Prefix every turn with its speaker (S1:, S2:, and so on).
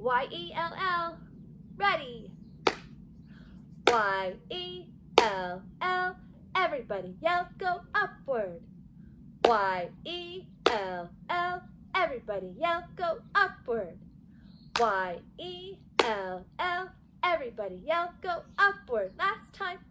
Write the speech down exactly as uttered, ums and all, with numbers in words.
S1: Y E L L. Ready. Y E L L. Everybody yell, go upward. Y E L L. Everybody yell, go upward. Y E L L. Everybody yell, go upward. Last time.